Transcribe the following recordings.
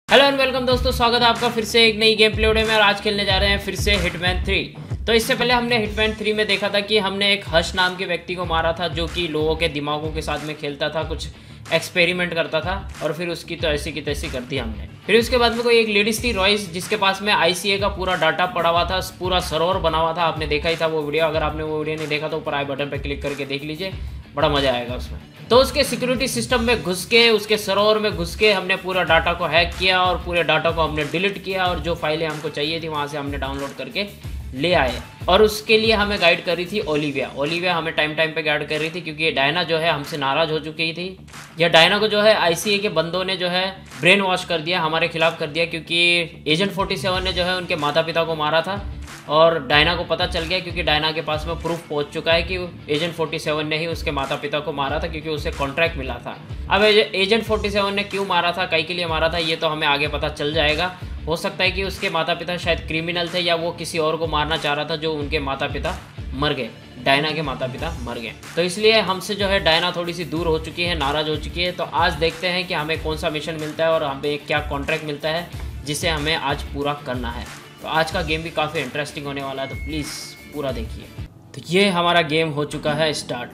Hello and welcome दोस्तों, स्वागत है आपका फिर से एक नई गेम प्ले वीडियो में। और आज खेलने जा रहे हैं फिर से हिटमैन 3। तो इससे पहले हमने हिटमैन 3 में देखा था कि हमने एक हर्ष नाम के व्यक्ति को मारा था जो कि लोगों के दिमागों के साथ में खेलता था, कुछ एक्सपेरिमेंट करता था और फिर उसकी तो ऐसी की तैसी कर दी हमने। फिर उसके बाद में कोई एक लेडीज थी रॉयस, जिसके पास में आईसीए का पूरा डाटा पड़ा हुआ था, पूरा सर्वर बना हुआ था। आपने देखा ही था वो वीडियो। अगर आपने वो वीडियो नहीं देखा तो ऊपर आई बटन पर क्लिक करके देख लीजिए, बड़ा मजा आएगा उसमें। तो उसके सिक्योरिटी सिस्टम में घुस के, उसके सर्वर में घुस के हमने पूरा डाटा को हैक किया और पूरे डाटा को हमने डिलीट किया और जो फाइलें हमको चाहिए थी वहाँ से हमने डाउनलोड करके ले आए। और उसके लिए हमें गाइड कर रही थी ओलिविया। ओलिविया हमें टाइम पे गाइड कर रही थी क्योंकि ये डायना जो है हमसे नाराज़ हो चुकी थी। यह डायना को जो है आईसीए के बंदों ने जो है ब्रेन वॉश कर दिया, हमारे खिलाफ कर दिया, क्योंकि एजेंट 47 ने जो है उनके माता पिता को मारा था और डायना को पता चल गया क्योंकि डायना के पास में प्रूफ पहुंच चुका है कि एजेंट 47 ने ही उसके माता पिता को मारा था, क्योंकि उसे कॉन्ट्रैक्ट मिला था। अब एजेंट 47 ने क्यों मारा था, कई के लिए मारा था, ये तो हमें आगे पता चल जाएगा। हो सकता है कि उसके माता पिता शायद क्रिमिनल थे या वो किसी और को मारना चाह रहा था जो उनके माता पिता मर गए, डायना के माता पिता मर गए। तो इसलिए हमसे जो है डायना थोड़ी सी दूर हो चुकी है, नाराज़ हो चुकी है। तो आज देखते हैं कि हमें कौन सा मिशन मिलता है और हमें क्या कॉन्ट्रैक्ट मिलता है जिसे हमें आज पूरा करना है। तो आज का गेम भी काफ़ी इंटरेस्टिंग होने वाला है, तो प्लीज़ पूरा देखिए। तो ये हमारा गेम हो चुका है स्टार्ट।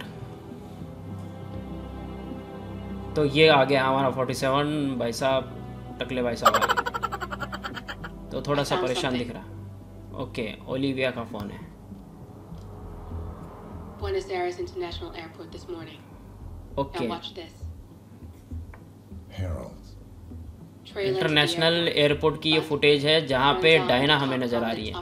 तो ये आ गया हमारा 47 भाई साहब, टकले भाई साहब आ गए। तो थोड़ा सा परेशान दिख रहा। ओके, ओलिविया का फ़ोन है। Buenos Aires International Airport this morning. Okay, Now watch this. Harold. International airport की ये फुटेज है जहाँ पे डायना हमें नज़र आ रही है।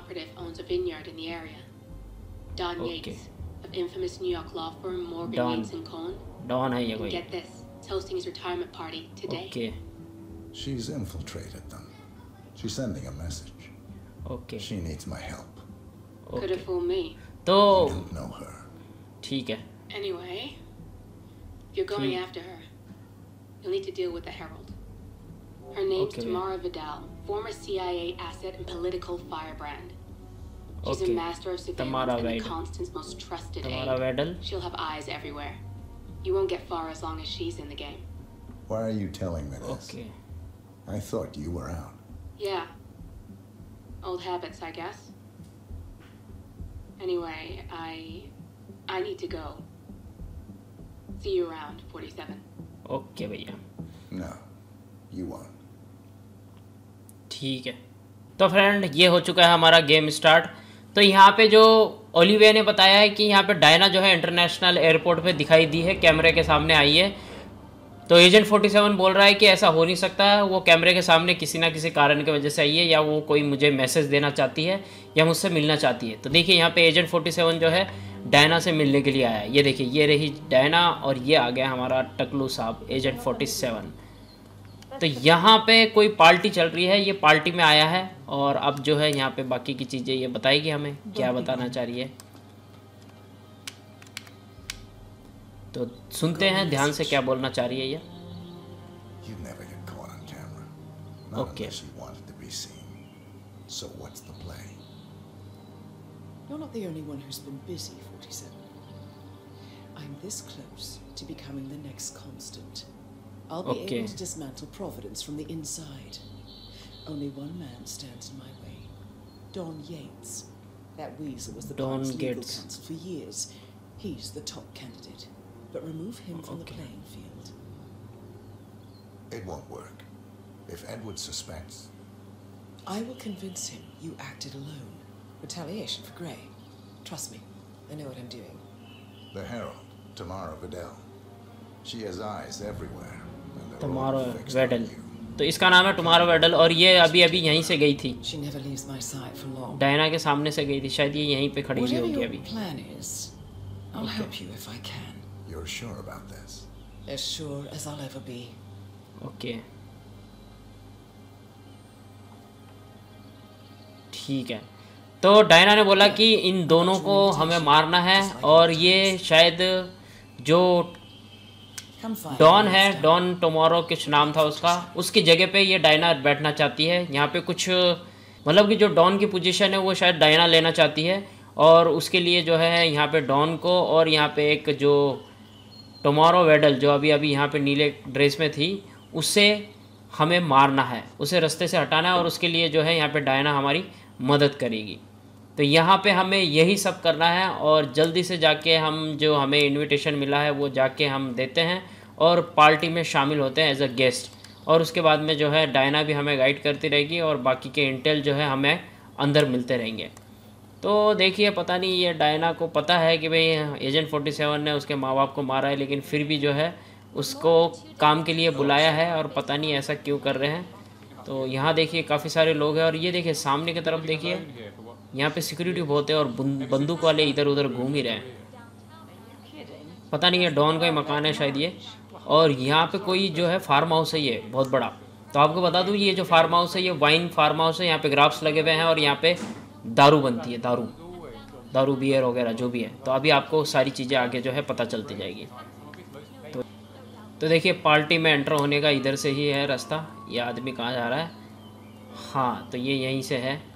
Don Okay. Yates of infamous New York law firm Morgan Don. Yates and Cohn. Don है ये And कोई। get this, he's hosting his retirement party today. Okay She's infiltrated them. She's sending a message. Okay She needs my help. Could okay. have fooled me. तो You don't know her. ठीक है। Anyway, if you're going after her, you'll need to deal with the Herald. Her name's Okay, Tamara Vidal, former CIA asset and political firebrand. She's Okay. a master of surveillance Tamara and the Vidal. Constant's most trusted तुम्हारा aide. Vidal. She'll have eyes everywhere. You won't get far as long as she's in the game. Why are you telling me this? Okay I thought you were out. Yeah. Old habits, I guess. Anyway, I need to go. See you around, 47. Okay भैया, No, you won't. ठीक है। तो friend, ये हो चुका है हमारा game start. तो यहाँ पे जो ओलिविया ने बताया है कि यहाँ पे डायना जो है इंटरनेशनल एयरपोर्ट पे दिखाई दी है, कैमरे के सामने आई है। तो एजेंट 47 बोल रहा है कि ऐसा हो नहीं सकता है, वो कैमरे के सामने किसी ना किसी कारण की वजह से आई है, या वो कोई मुझे मैसेज देना चाहती है या मुझसे मिलना चाहती है। तो देखिए यहाँ पे एजेंट 47 जो है डायना से मिलने के लिए आया है। ये देखिए, ये रही डायना और ये आ गया हमारा टकलू साहब एजेंट 47। तो यहाँ पे कोई पार्टी चल रही है, ये पार्टी में आया है और अब जो है यहाँ पे बाकी की चीज़ें ये बताएगी हमें क्या बताना चाह रही है। तो सुनते हैं ध्यान से क्या बोलना चाह रही है ये। You'd never get caught on camera. Not Okay. unless you wanted to be seen. So what's the play? You're not the only one who's been busy, 47. I'm this close to becoming the next constant. I'll be Okay. able to dismantle Providence from the inside. Only one man stands in my way. Don Yates. That weasel was the Don park's legal Yates. counsel for years. He's the top candidate. But remove him from the Okay. playing field. It won't work. If Edward suspects, I will convince him you acted alone. Retaliation for Grey. Trust me, I know what I'm doing. the Herald, Tamara Vidal. She has eyes everywhere. And they're तुम्हारा all fixed on वेडल, you. तो इसका नाम है तुम्हारा वेडल और ये अभी अभी यहीं से गई थी, She never leaves my side for long. Diana के सामने से गई थी, शायद ये यहीं पे खड़ी हुई Whatever होगी your अभी। plan is, I'll Okay. help you if I can. You're sure about this? As sure as I'll ever be. Okay ठीक है। तो डायना ने बोला कि इन दोनों को हमें मारना है और ये शायद जो Come find डॉन me, है, Stan. डॉन टोमारो कुछ नाम था उसका, उसकी जगह पे ये डायना बैठना चाहती है। यहाँ पे कुछ मतलब कि जो डॉन की पोजीशन है वो शायद डायना लेना चाहती है और उसके लिए जो है यहाँ पे डॉन को और यहाँ पे एक जो टोमारो वेडल जो अभी अभी यहाँ पे नीले ड्रेस में थी उससे हमें मारना है, उसे रास्ते से हटाना है और उसके लिए जो है यहाँ पे डायना हमारी मदद करेगी। तो यहाँ पे हमें यही सब करना है और जल्दी से जाके हम जो हमें इनविटेशन मिला है वो जाके हम देते हैं और पार्टी में शामिल होते हैं एज अ गेस्ट। और उसके बाद में जो है डायना भी हमें गाइड करती रहेगी और बाकी के इंटेल जो है हमें अंदर मिलते रहेंगे। तो देखिए, पता नहीं ये डायना को पता है कि भाई एजेंट 47 ने उसके माँ बाप को मारा है, लेकिन फिर भी जो है उसको काम के लिए बुलाया है और पता नहीं ऐसा क्यों कर रहे हैं। तो यहाँ देखिए काफ़ी सारे लोग हैं और ये देखिए सामने की तरफ देखिए, यहाँ पे सिक्योरिटी बहुत है और बंदूक वाले इधर उधर घूम ही रहे हैं। पता नहीं, ये डॉन का ही मकान है शायद ये। और यहाँ पे कोई जो है फार्म हाउस है ये बहुत बड़ा। तो आपको बता दूँ, ये जो फार्म हाउस है ये वाइन फार्म हाउस है। यहाँ पे ग्राफ्स लगे हुए हैं और यहाँ पे दारू बनती है, दारू बियर वगैरह जो भी है। तो अभी आपको सारी चीज़ें आगे जो है पता चलती जाएगी। तो देखिए पार्टी में एंटर होने का इधर से ही है रास्ता। ये आदमी कहाँ जा रहा है? हाँ, तो ये यहीं से है।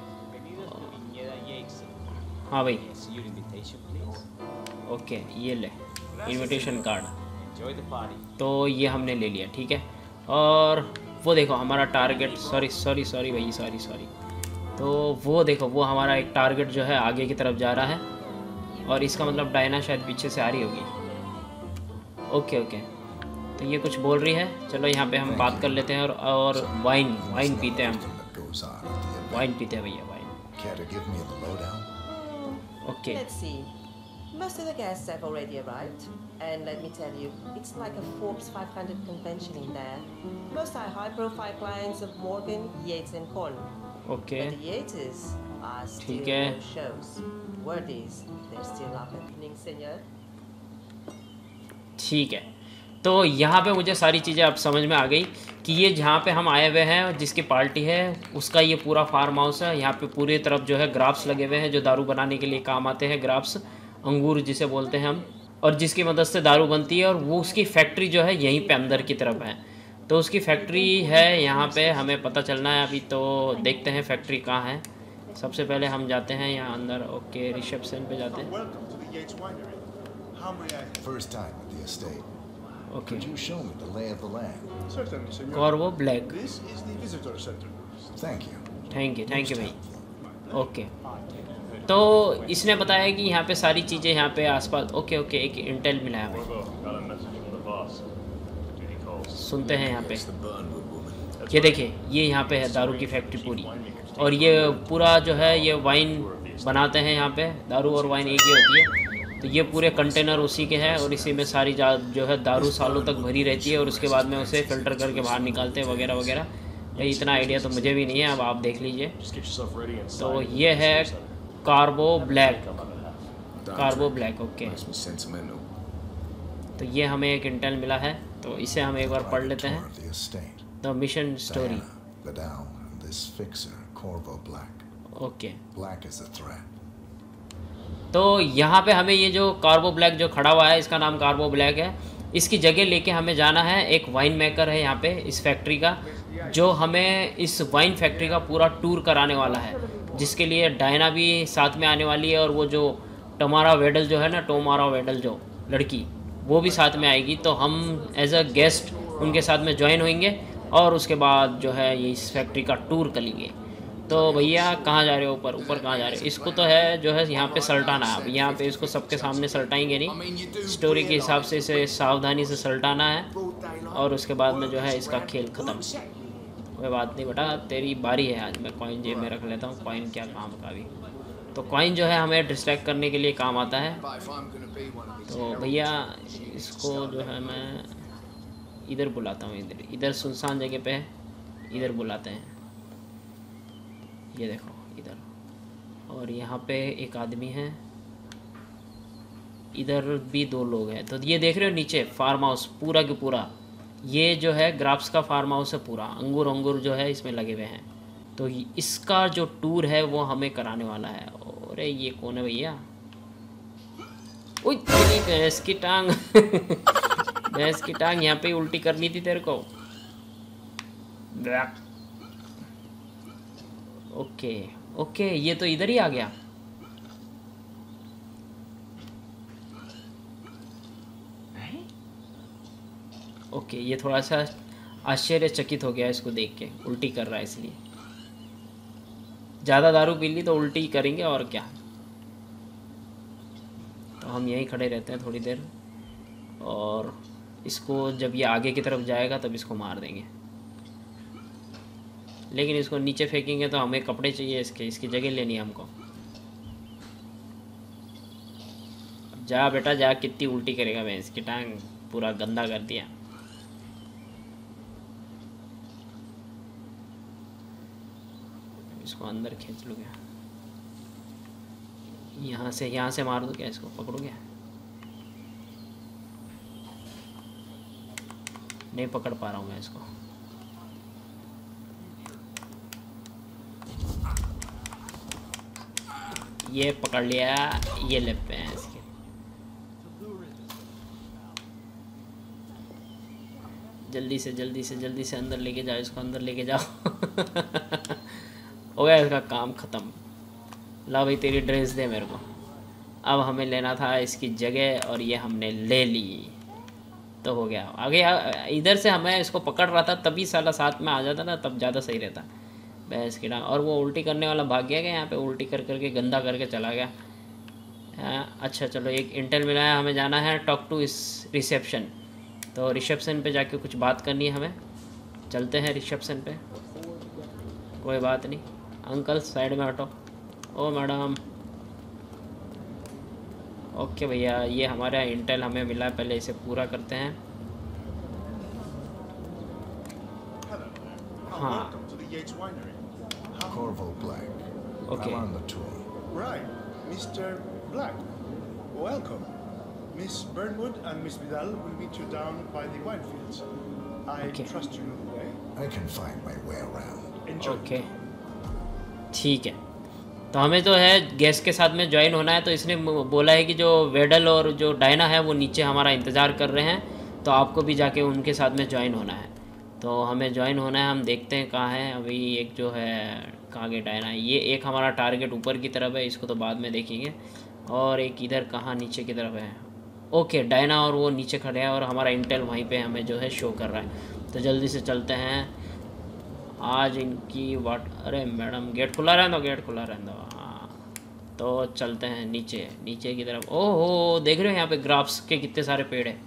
हाँ भाई, ओके, ये ले इनविटेशन कार्ड। तो ये हमने ले लिया, ठीक है। और वो देखो हमारा टारगेट, सॉरी भाई, सॉरी। तो वो देखो, वो हमारा एक टारगेट जो है आगे की तरफ जा रहा है और इसका मतलब डायना शायद पीछे से आ रही होगी। ओके, तो ये कुछ बोल रही है। चलो यहाँ पे हम बात कर लेते हैं और वाइन पीते हैं हम। वाइन पीते हैं भैया, wine. Okay, Let's see. Most of the guests have already arrived, and let me tell you, it's like a Forbes 500 convention in there. Most are high-profile clients of Morgan, Yates, and Korn. Okay, But the Yateses are still ठीक है। no shows. Word is, they're still up and running, senor. ठीक है। तो यहाँ पे मुझे सारी चीज़ें अब समझ में आ गई कि ये जहाँ पे हम आए हुए हैं, जिसकी पार्टी है, उसका ये पूरा फार्म हाउस है। यहाँ पे पूरी तरफ जो है ग्राफ्स लगे हुए हैं जो दारू बनाने के लिए काम आते हैं। ग्राफ्स, अंगूर जिसे बोलते हैं हम, और जिसकी मदद से दारू बनती है। और वो उसकी फैक्ट्री जो है यहीं पे अंदर की तरफ है। तो उसकी फैक्ट्री है यहाँ पे, हमें पता चलना है अभी। तो देखते हैं फैक्ट्री कहाँ है। सबसे पहले हम जाते हैं यहाँ अंदर। ओके, रिसेप्शन पे जाते हैं। First time at the estate. Okay, Could you show me the lay of the land? Certainly, senor. Corvo Black. This is the visitor center. Thank you. Thank you भाई। ओके, तो इसने बताया कि यहाँ पे सारी चीज़ें यहाँ पे आसपास। ओके, एक इंटेल मिला है हमें। Got a message from the boss. Duty calls. सुनते हैं यहाँ पे। ये देखिए, ये यहाँ पे है दारू की फैक्ट्री पूरी। और ये पूरा जो है ये वाइन बनाते हैं यहाँ पे। दारू और वाइन एक ही होती है। तो ये पूरे कंटेनर उसी के हैं और इसी में सारी जो है दारू सालों तक भरी रहती है और उसके बाद में उसे फ़िल्टर करके बाहर निकालते हैं वगैरह वगैरह। भाई इतना आइडिया तो मुझे भी नहीं है, अब आप देख लीजिए। Just get yourself ready and तो sign. ये है Corvo Black. Okay. Must be sentimental. तो ये हमें एक इंटेल मिला है, तो इसे हम एक बार पढ़ लेते Tour हैं। of the estate. The mission story. Diana, Vidal, and this fixer, Corvo Black. Okay, Black is a threat. तो यहाँ पे हमें ये जो कार्बो ब्लैक जो खड़ा हुआ है, इसका नाम कार्बो ब्लैक है। इसकी जगह लेके हमें जाना है। एक वाइन मेकर है यहाँ पे इस फैक्ट्री का, जो हमें इस वाइन फैक्ट्री का पूरा टूर कराने वाला है, जिसके लिए डायना भी साथ में आने वाली है। और वो जो टोमारा वेडल जो है ना, टोमारा वेडल जो लड़की, वो भी साथ में आएगी। तो हम एज अ गेस्ट उनके साथ में ज्वाइन होंगे और उसके बाद जो है ये इस फैक्ट्री का टूर करेंगे। तो भैया कहाँ जा रहे हो? ऊपर कहाँ जा रहे हो? इसको तो है जो है यहाँ पे सल्टाना है। अब यहाँ पे इसको सबके सामने सल्टाएंगे नहीं, स्टोरी के हिसाब से इसे सावधानी से सल्टाना है और उसके बाद में जो है इसका खेल ख़त्म। कोई बात नहीं बेटा, तेरी बारी है आज। मैं कॉइन जेब में रख लेता हूँ। कॉइन क्या काम का भी, तो कॉइन जो है हमें डिस्ट्रैक्ट करने के लिए काम आता है। तो भैया इसको जो है मैं इधर बुलाता हूँ, इधर सुनसान जगह पे है, इधर बुलाते हैं। ये देखो इधर, और यहाँ पे एक आदमी है, इधर भी 2 लोग हैं। तो ये देख रहे हो नीचे फार्म हाउस पूरा के पूरा, ये जो है ग्राफ्स का फार्म हाउस है पूरा। अंगूर जो है इसमें लगे हुए हैं। तो इसका जो टूर है वो हमें कराने वाला है। अरे ये कौन है भैया? ओए तेरी भैंस की टांग भैंस की टांग यहाँ पे उल्टी करनी थी तेरे को। ओके, ये तो इधर ही आ गया। ओके, ये थोड़ा सा आश्चर्यचकित हो गया इसको देख के, उल्टी कर रहा है इसलिए। ज़्यादा दारू पी ली तो उल्टी करेंगे और क्या। तो हम यहीं खड़े रहते हैं थोड़ी देर, और इसको जब ये आगे की तरफ जाएगा तब इसको मार देंगे। लेकिन इसको नीचे फेंकेंगे तो हमें कपड़े चाहिए इसकी जगह लेनी है हमको। जा बेटा जा, कितनी उल्टी करेगा। मैं इसकी टांग पूरा गंदा कर दिया। इसको अंदर खींच लो क्या, यहाँ से मार दो क्या, इसको पकड़ो क्या। नहीं पकड़ पा रहा हूँ मैं इसको। ये पकड़ लिया, ये ले पे हैं इसके। जल्दी से अंदर लेके जाओ इसको, अंदर लेके जाओ। हो गया इसका काम ख़त्म। ला भाई तेरी ड्रेस दे मेरे को। अब हमें लेना था इसकी जगह और ये हमने ले ली, तो हो गया। आगे इधर से हमें इसको पकड़ रहा था तभी साला साथ में आ जाता ना, तब ज़्यादा सही रहता। भैंस की डांग। और वो उल्टी करने वाला भाग गया क्या यहाँ पे, उल्टी कर करके गंदा करके चला गया। अच्छा चलो, एक इंटेल मिला है, हमें जाना है टॉक टू इस रिसेप्शन। तो रिसेप्शन पे जाके कुछ बात करनी है हमें। चलते हैं रिसेप्शन पे। कोई बात नहीं अंकल, साइड में हटो। ओ मैडम। ओके भैया, ये हमारा इंटेल हमें मिला है, पहले इसे पूरा करते हैं। हाँ Corvo Black. Okay. I'm on the tour. Right, Mr. Black. Welcome. Miss Burnwood and Miss Vidal will meet you down by the wine fields. I Okay. trust you know the way. I can find my way around. Enjoy. Okay ठीक है। तो हमें तो है gas के साथ में join होना है, तो इसने बोला है कि जो वेडल और जो डायना है वो नीचे हमारा इंतज़ार कर रहे हैं, तो आपको भी जाके उनके साथ में ज्वाइन होना है। तो हमें ज्वाइन होना है, हम देखते हैं कहाँ है अभी। एक जो है कहाँ गया डायना, ये एक हमारा टारगेट ऊपर की तरफ है, इसको तो बाद में देखेंगे। और एक इधर कहाँ नीचे की तरफ है। ओके डायना और वो नीचे खड़े हैं और हमारा इंटेल वहीं पे हमें जो है शो कर रहा है। तो जल्दी से चलते हैं आज इनकी वाट। अरे मैडम गेट खुला रहने दो, गेट खुला रहने दो। हाँ तो चलते हैं नीचे की तरफ। ओहो देख रहे हो यहाँ पे ग्राफ्स के कितने सारे पेड़ हैं।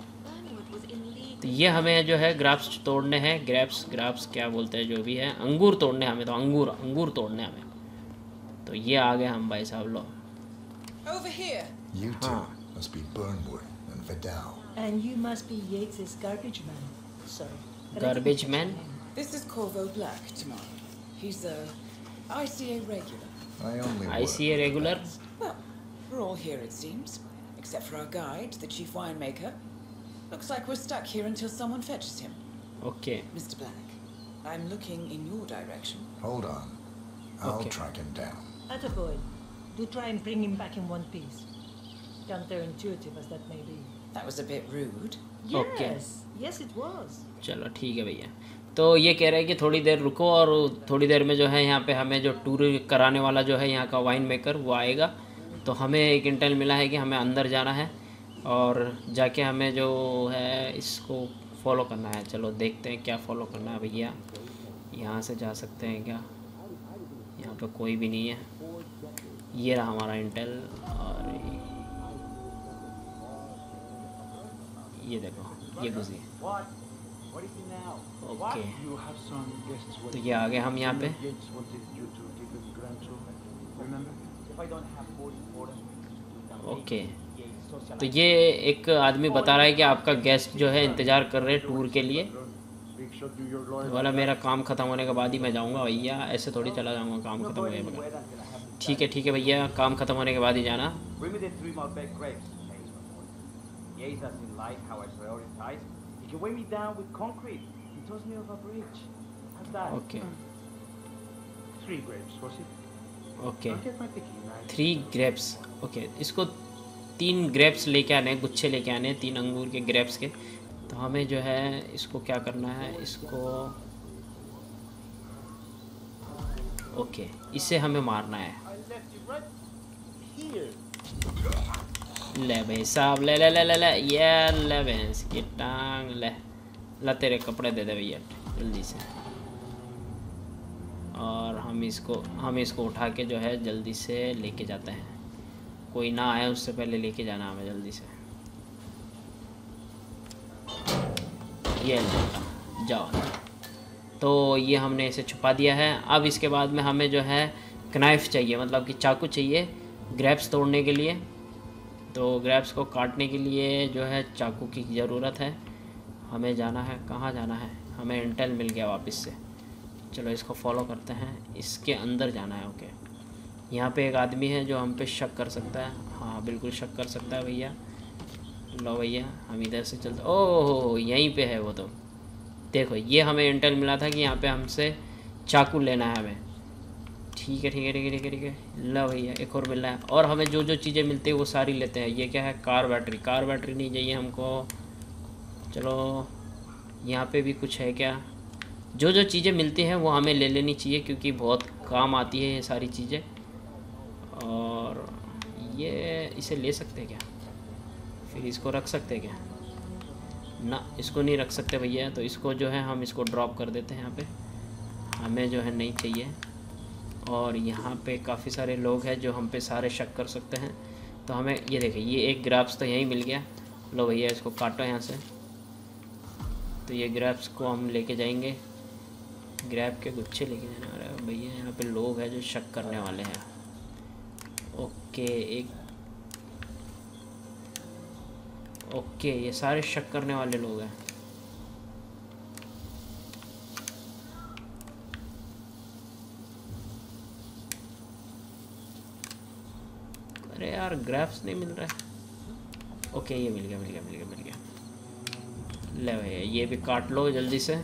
तो ये हमें जो है ग्राफ्स तोड़ने हैं। ग्राफ्स क्या बोलते हैं जो भी है, अंगूर तोड़ने हमें, तो अंगूर तोड़ने हमें। तो ये आ गए हम भाई साहब लोग। Over here. You two must be Burnwood and Vidal. And you must be Yates's garbage man. Sorry. but I Garbage didn't catch man? your name. This is Corvo Black, Tamara. He's a ICA regular. I only I work see a regular. Well, we're all here it seems, except for our guide, the chief winemaker. Looks like we're stuck here until someone fetches him. Okay Mr. Black, I'm looking in your direction. Hold on. I'll Okay. track him down. Attaboy. Do try and bring him back in one piece. Counterintuitive as that may be. That was a bit rude. Okay. Yes, it was. चलो ठीक है भैया। तो ये कह रहे हैं कि थोड़ी देर रुको, और थोड़ी देर में जो है यहाँ पे हमें जो टूर कराने वाला जो है यहाँ का वाइन मेकर वो आएगा। तो हमें एक इंटेल मिला है कि हमें अंदर जाना है और जाके हमें जो है इसको फॉलो करना है। चलो देखते हैं क्या फॉलो करना है भैया। यहाँ से जा सकते हैं क्या? यहाँ पे कोई भी नहीं है। ये रहा हमारा इंटेल, और ये देखो ये घुस गया। ओके तो ये आ गए हम यहाँ पे। ओके तो ये एक आदमी बता रहा है कि आपका गेस्ट जो है इंतज़ार कर रहे हैं टूर के लिए। वाला मेरा काम ख़त्म होने के बाद ही मैं जाऊँगा भैया, ऐसे थोड़ी चला जाऊँगा काम ख़त्म होने के बाद। ठीक है भैया, काम ख़त्म होने के बाद ही जाना। Yates doesn't like how I prioritize. He can weigh me down with concrete. He toss me off a bridge. How's that? Okay 3 grapes, was it? Okay I'll get my picking knife. 3 grapes. Okay इसको 3 grapes लेके आने, गुच्छे लेके आने 3 अंगूर के grapes के। तो हमें जो है इसको क्या करना है, इसको ओके इसे हमें मारना है। I left you right here. ले भाई साहब ले ये ले भैंस की टांग ले। ला तेरे कपड़े दे दे भैया। जल्दी से। और हम इसको उठा के जो है जल्दी से लेके जाते हैं। कोई ना आए उससे पहले लेके जाना हमें जल्दी से। ये जाओ। तो ये हमने इसे छुपा दिया है। अब इसके बाद में हमें जो है नाइफ चाहिए, मतलब कि चाकू चाहिए ग्रेप्स तोड़ने के लिए। तो ग्रेप्स को काटने के लिए जो है चाकू की ज़रूरत है। हमें जाना है, कहाँ जाना है? हमें इंटेल मिल गया वापस से। चलो इसको फॉलो करते हैं, इसके अंदर जाना है। ओके, यहाँ पे एक आदमी है जो हम पे शक कर सकता है। हाँ बिल्कुल शक कर सकता है भैया। लो भैया हम इधर से चलते। ओह यहीं पे है वो। तो देखो ये हमें इंटेल मिला था कि यहाँ पे हमसे चाकू लेना है हमें। ठीक है ठीक है ठीक है ठीक है ठीक है। लो भैया एक और मिल रहा है। और हमें जो जो चीज़ें मिलती है वो सारी लेते हैं। ये क्या है? Car battery. कार बैटरी नहीं चाहिए हमको। चलो यहाँ पे भी कुछ है क्या? जो जो चीज़ें मिलती हैं वो हमें ले लेनी चाहिए क्योंकि बहुत काम आती है ये सारी चीज़ें। और ये इसे ले सकते हैं क्या? फिर इसको रख सकते हैं क्या? ना इसको नहीं रख सकते भैया। तो इसको जो है हम इसको ड्रॉप कर देते हैं यहाँ पे। हमें जो है नहीं चाहिए। और यहाँ पे काफ़ी सारे लोग हैं जो हम पे सारे शक कर सकते हैं। तो हमें ये देखिए ये एक ग्राफ्स तो यहीं मिल गया। लो भैया इसको काटो यहाँ से। तो ये ग्रैप्स को हम लेके जाएंगे। ग्रैप के गुच्छे लेके जाने वाले हैं भैया। यहाँ पे लोग हैं जो शक करने वाले हैं। ओके ये सारे शक करने वाले लोग हैं। अरे यार ग्रैप्स नहीं मिल रहा है। ओके ये मिल गया मिल गया मिल गया मिल गया। ले भैया ये भी काट लो जल्दी से।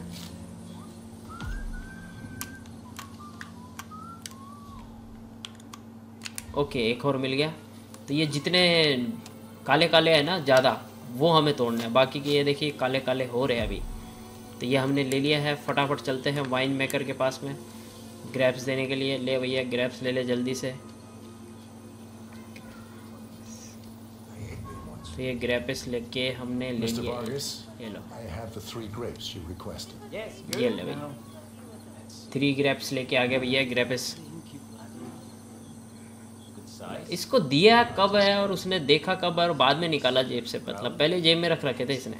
ओके एक और मिल गया। तो ये जितने काले काले हैं ना ज़्यादा वो हमें तोड़ना है। बाकी के ये देखिए काले काले हो रहे हैं अभी। तो ये हमने ले लिया है। फटाफट चलते हैं वाइन मेकर के पास में ग्रैप्स देने के लिए। ले भैया ग्रैप्स ले ले जल्दी से। तो ये ग्रेप्स लेके हमने ले लिया। ये लो ये ले भैया 3 ग्रेप्स लेके आ गए भैया। ग्रेप्स इसको दिया कब है और उसने देखा कब और बाद में निकाला जेब से? मतलब पहले जेब में रख रखे थे इसने।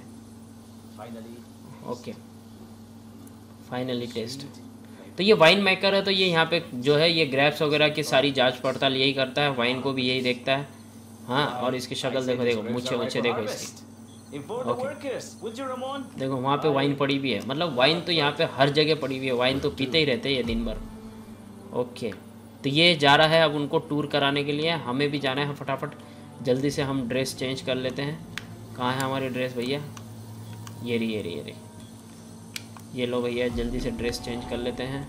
Okay finally taste. तो ये वाइन मेकर है। तो ये यहाँ पे जो है ये ग्रेप्स वगैरह की सारी जांच पड़ताल यही करता है। वाइन को भी यही देखता है। हाँ और इसकी शक्ल देखो देखो मूछे मूछे देखो इसकी। ओके देखो वहाँ पे वाइन पड़ी भी है। मतलब वाइन तो यहाँ पे हर जगह पड़ी हुई है। वाइन तो पीते ही रहते हैं ये दिन भर। ओके तो ये जा रहा है अब उनको टूर कराने के लिए। हमें भी जाना है फटाफट जल्दी से। हम ड्रेस चेंज कर लेते हैं। कहाँ है हमारी ड्रेस भैया? ये रही ये रही ये रही। ये लो भैया जल्दी से ड्रेस चेंज कर लेते हैं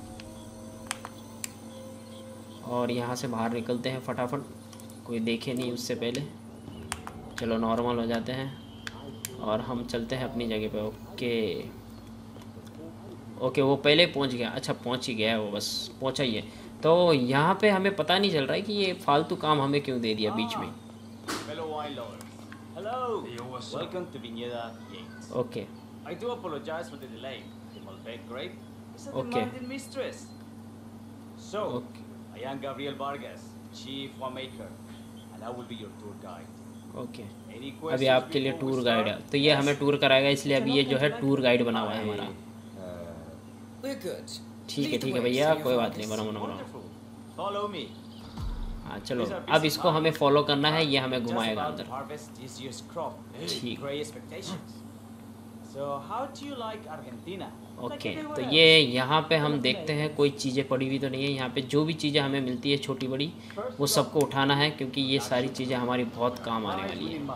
और यहाँ से बाहर निकलते हैं फटाफट। कोई देखे नहीं उससे पहले। चलो नॉर्मल हो जाते हैं और हम चलते हैं अपनी जगह पे। ओके वो पहले पहुंच गया। अच्छा पहुंच ही गया है वो, बस पहुंचा ही है। तो यहाँ पे हमें पता नहीं चल रहा है कि ये फालतू काम हमें क्यों दे दिया बीच में। Okay I am Gabriel Vargas, Chief Winemaker, and I will be your tour guide. Okay अभी आपके लिए टूर गाइड है। तो ये हमें टूर कराएगा इसलिए अभी ये जो है टूर गाइड बना हुआ है हमारा। ठीक है भैया कोई बात नहीं। बनो बनो बनो। हाँ चलो अब इसको हमें फॉलो करना है। ये हमें घुमाएगा अंदर। ठीक ओके तो ये यहाँ पे हम देखते हैं कोई चीज़ें पड़ी हुई तो नहीं है। यहाँ पे जो भी चीज़ें हमें मिलती है छोटी बड़ी वो सबको उठाना है क्योंकि ये सारी चीज़ें हमारी बहुत काम आने वाली है।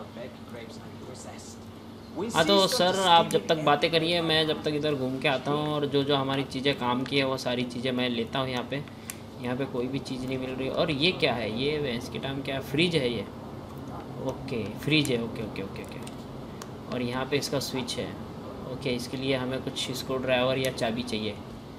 हाँ तो सर आप जब तक बातें करिए मैं जब तक इधर घूम के आता हूँ और जो जो हमारी चीज़ें काम की है वो सारी चीज़ें मैं लेता हूँ। यहाँ पे कोई भी चीज़ नहीं मिल रही। और ये क्या है? ये भैंस के टाइम क्या है? फ्रिज है ये। ओके फ्रिज है। Okay okay okay okay. और यहाँ पे इसका स्विच है। ओके इसके लिए हमें कुछ स्क्रू ड्राइवर या चाबी चाहिए।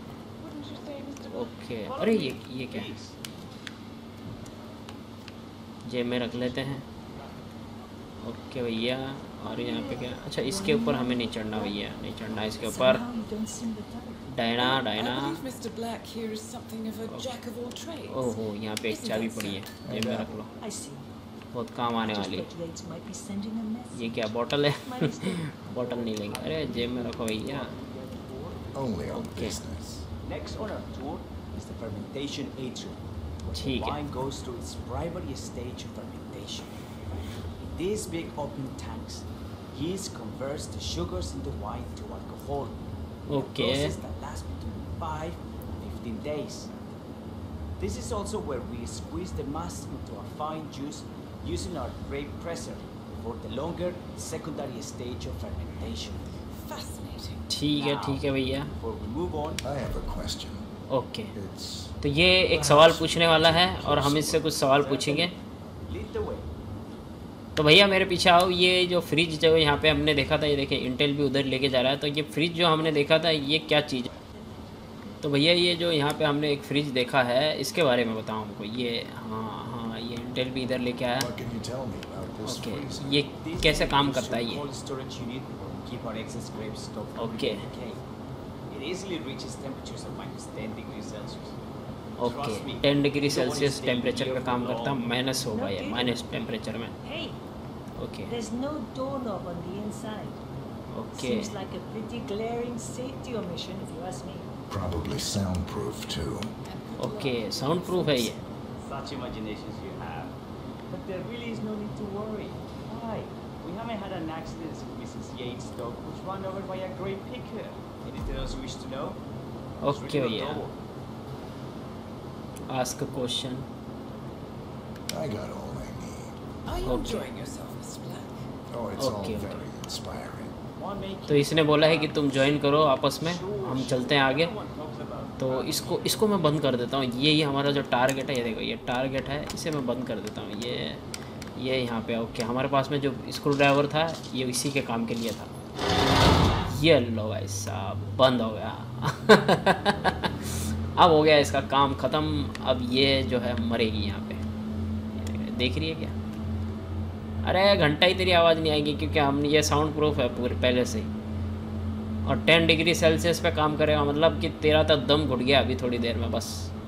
ओके अरे ये क्या है? जेब में रख लेते हैं। ओके भैया, और यहाँ पे क्या? अच्छा इसके ऊपर हमें नहीं चढ़ना भैया, नहीं चढ़ना इसके ऊपर। Diana Diana, I believe Mr. Black here is something of a jack of all trades. ओहो यहाँ पे एक चाबी पड़ी है, जेब में रख लो, I see. बहुत काम आने वाली है। Just thought Yates might be sending a message. ये क्या बॉटल है? My mistake. बॉटल नहीं लेंगे, अरे जेब में रखो भैया। Only on Okay. business. Next on our tour is the fermentation atrium. ठीक The है। wine goes through its primary stage of fermentation. In these big open tanks, yeast converts the sugars in the wine to alcohol. in a Okay. process that lasts between 5 and 15 days. This is also where we squeeze the mass into a fine juice using our grape presser for the longer secondary stage of fermentation. Fascinating. ठीक है भैया। Before we move on, I have a question. Okay, It's तो ये एक सवाल पूछने वाला है और हम इससे कुछ सवाल पूछेंगे। lead the way. तो भैया मेरे पीछे आओ। ये जो फ्रिज जो यहाँ पे हमने देखा था, ये देखिए इंटेल भी उधर लेके जा रहा है, तो ये फ्रिज जो हमने देखा था ये क्या चीज़ है? तो भैया ये जो यहाँ पे हमने एक फ्रिज देखा है, इसके बारे में बताओ हमको। ये हाँ, ये इंटेल भी इधर लेके आया। what can you tell me about this okay, freezer? ये This कैसे काम is करता है a ये? cold storage unit where we keep our excess grapes stocked for Okay. decay. It easily reaches temperatures of -10 degrees Celsius. Okay, Trust me, 10 degree you don't want to Celsius stay temperature here पे काम for करता, long. Minus होगा ये, minus temperature में। Hey, okay there's no doorknob on the inside. Okay, Seems like a pretty glaring safety omission if you ask me. Probably soundproof too. Okay, soundproof है ये। Such imaginations you have. But there really is no need to worry. Why? We haven't had an accident since Mrs. Yates' dog was run over by a grape picker. Anything else you wish to know? It's okay really भैया, adorable. Ask a question. I got all I need. Are you Okay. enjoying yourself, Mr. Black? Oh, it's all Okay, okay. very inspiring. One may तो इसने बोला है कि तुम join करो आपस में, हम चलते हैं आगे। One talks about तो इसको मैं बंद कर देता हूँ। ये हमारा जो टारगेट है, ये देखो ये टारगेट है, इसे मैं बंद कर देता हूँ। ये यहाँ पे ओके, हमारे पास में जो स्क्रू ड्राइवर था ये इसी के काम के लिए था। ये लो भाई साहब, बंद हो गया। अब हो गया इसका काम ख़त्म। अब ये जो है मरेगी यहाँ पे, देख रही है क्या? अरे घंटा ही तेरी आवाज़ नहीं आएगी क्योंकि हम ये साउंड प्रूफ है पूरे पहले से ही, और 10 डिग्री सेल्सियस पे काम करेगा, मतलब कि तेरा तो दम घुट गया अभी थोड़ी देर में।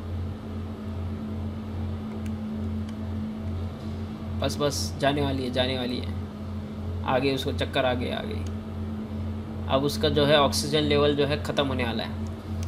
बस जाने वाली है आगे, उसको चक्कर आ गई। अब उसका जो है ऑक्सीजन लेवल जो है ख़त्म होने वाला है।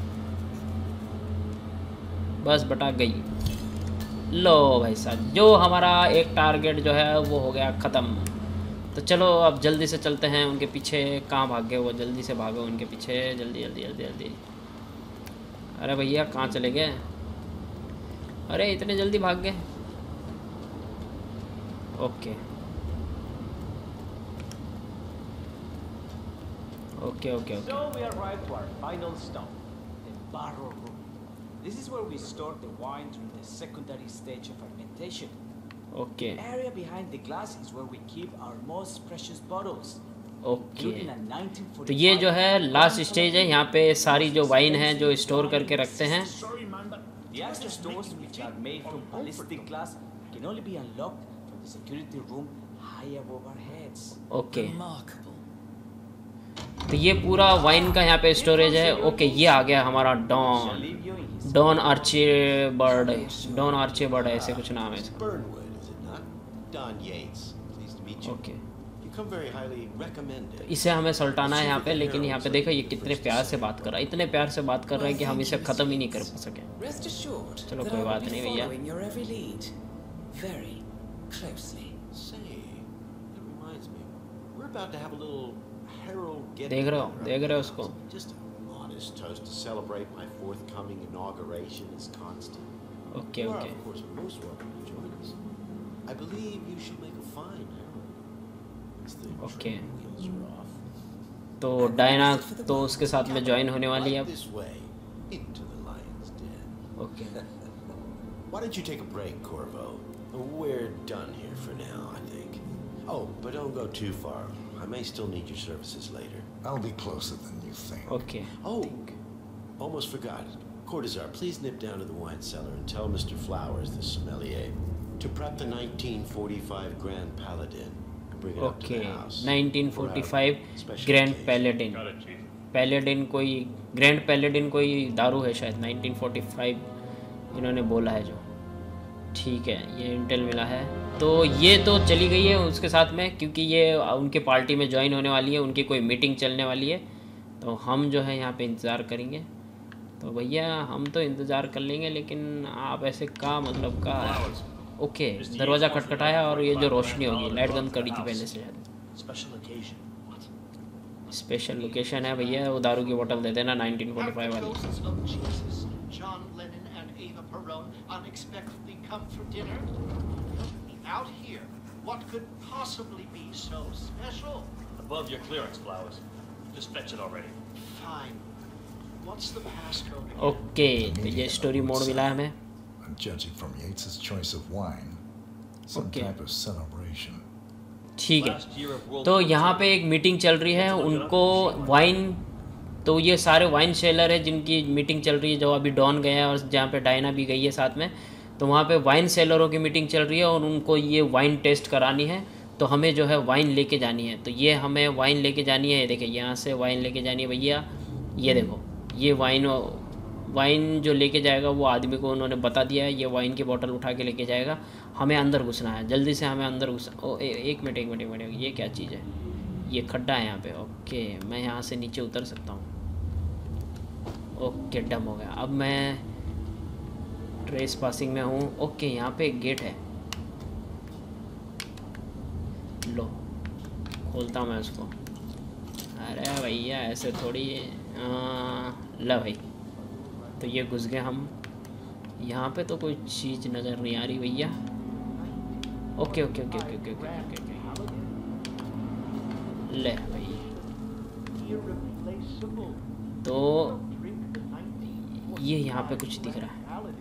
बस बटा गई। लो भाई साहब, जो हमारा एक टारगेट जो है वो हो गया ख़त्म। तो चलो अब जल्दी से चलते हैं उनके पीछे। कहाँ भाग गए वो? जल्दी से भागो उनके पीछे, जल्दी। अरे भैया कहाँ चले गए? अरे इतने जल्दी भाग गए। Okay, So we arrived to our final stop, the barrel room. This is where we store the wine during the secondary stage of fermentation. Okay The area behind the glass is where we keep our most precious bottles. Okay. Including a 1945 तो ये जो है last stage है, यहाँ पे सारी जो wine है जो स्टोर करके रखते हैं। Sorry, man, but The access doors, which are made from ballistic glass, can only be unlocked from the security room high above our heads. Okay, Remarkable. तो ये पूरा वाइन का यहाँ पे स्टोरेज है। ओके, ये आ गया हमारा Shall Don leave you in his आर्चीबर्ड है, ऐसे कुछ नाम है इसका। Burnwood, is it not? Don Yates. Pleased to meet you. Okay, You come very highly recommended. इसे हमें सल्टाना है यहाँ पे, लेकिन यहाँ पे देखो ये कितने प्यार से बात कर रहा है, इतने प्यार से बात कर रहा है कि हम इसे ख़त्म ही नहीं कर सके। Rest assured चलो, that कोई I will बात be नहीं भैया। following your every lead very closely. Say, that reminds me. We're about to have a little Herald get देख रहे हो उसको? Just a modest toast to celebrate my forthcoming inauguration as constant. Okay You are, okay, of course, most welcome to join us. I believe you should make a fine Herald. Once the Okay. training wheels are off. तो Diana तो उसके साथ में join होने वाली है Right अब। this way, into the lion's den. Okay, Why don't you take a break, Corvo? We're done here for now, I think. Oh, but don't go too far. I may still need your services later. I'll be closer than you think. Okay. Oh, almost forgot. Cortazar, please nip down to the wine cellar and tell Mr. Flowers, the sommelier, to prep the 1945 Grand Paladin and bring it up to okay the house. 1945 Special grand occasion. Paladin. Paladin कोई grand पैलेडिन कोई दारू है शायद, 1945 इन्होंने बोला है जो। ठीक है, ये इंटेल मिला है। तो ये तो चली गई है उसके साथ में, क्योंकि ये उनके पार्टी में ज्वाइन होने वाली है, उनकी कोई मीटिंग चलने वाली है। तो हम जो है यहाँ पे इंतज़ार करेंगे। तो भैया हम तो इंतज़ार कर लेंगे, लेकिन आप ऐसे का मतलब का। ओके, दरवाज़ा खटखटाया और ये जो रोशनी होगी, लाइट बंद करी थी पहले से शायद। स्पेशल लोकेशन है भैया, वो दारू की बोतल दे देना 1945 वाली। John Lennon and Ava Perón unexpectedly come for dinner? Out here, what could possibly be so special? Above your clearance, Flowers. Just fetch it already. Fine. What's the passcode? Okay, तो ये स्टोरी मोड मिला है हमें। I'm judging from Yates's choice of wine, some Okay. type of celebration. ठीक है, तो यहाँ पे एक मीटिंग चल रही है, उनको वाइन, तो ये सारे वाइन सेलर है जिनकी मीटिंग चल रही है, जो अभी डॉन गए हैं और जहाँ पे डायना भी गई है साथ में। तो वहाँ पे वाइन सेलरों की मीटिंग चल रही है और उनको ये वाइन टेस्ट करानी है। तो हमें जो है वाइन लेके जानी है। तो ये हमें वाइन लेके जानी है, देखिए यहाँ से वाइन लेके जानी है भैया। ये देखो, ये वाइन जो लेके जाएगा वो आदमी को उन्होंने बता दिया है, ये वाइन की बोतल उठा के लेके जाएगा। हमें अंदर घुसना है, जल्दी से हमें अंदर घुसना। एक मिनट, ये क्या चीज़ है? ये खड्डा है यहाँ पे। ओके, मैं यहाँ से नीचे उतर सकता हूँ। ओके, डम हो गया। अब मैं ट्रेस पासिंग में हूँ। ओके, यहाँ पे एक गेट है, लो खोलता हूँ मैं उसको। अरे भैया ऐसे थोड़ी, ला भाई। तो ये घुस गए हम। यहाँ पे तो कोई चीज़ नज़र नहीं आ रही भैया। Okay okay okay okay okay okay okay ले भाई। तो ये यहाँ पे कुछ दिख रहा है,